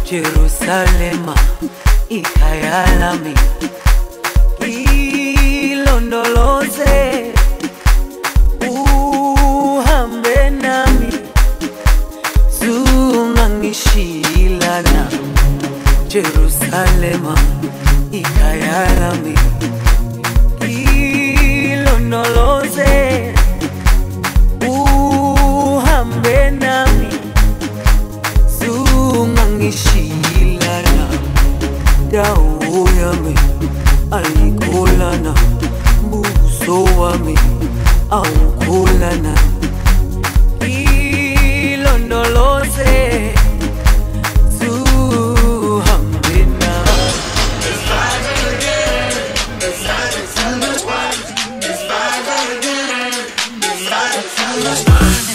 Jerusalema ikhaya lami, ilondoloze uhambe nami, zungangishilana. Jerusalema ikhaya lami, ilondoloze uhambe nami, zungangishilana. Dawo yami ayikholana, buso wami awukholana. Ilondoloze zuhambe nami. It's Friday again. It's Friday, Friday, Friday. It's Friday again. It's Friday, Friday.